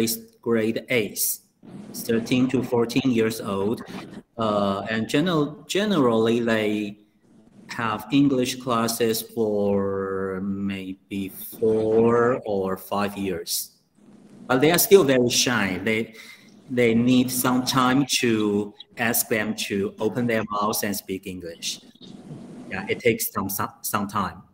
grade 8, 13 to 14 years old, and generally they have English classes for maybe 4 or 5 years, but they are still very shy. They need some time to ask them to open their mouths and speak English. Yeah, it takes some time.